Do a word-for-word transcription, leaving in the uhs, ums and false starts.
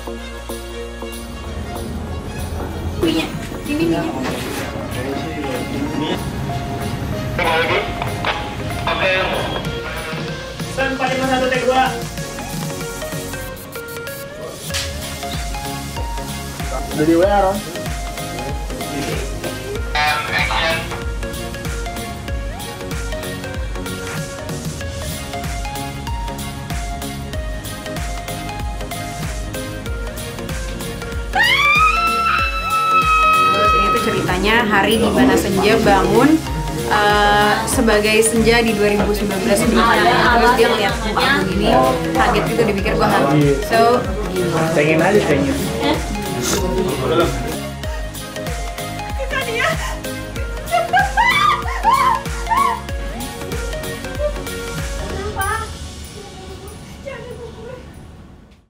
Punya, ini nih. Oke. Stand empat lima satu take dua. Udah di W A, Ron? Terus ini tuh ceritanya hari di mana Senja bangun uh, sebagai Senja di dua ribu sembilan belas sebelumnya. Terus dia ngeliat muka aku gini, kaget gitu, dipikir gue hantu. So, Cengin aja, cengin.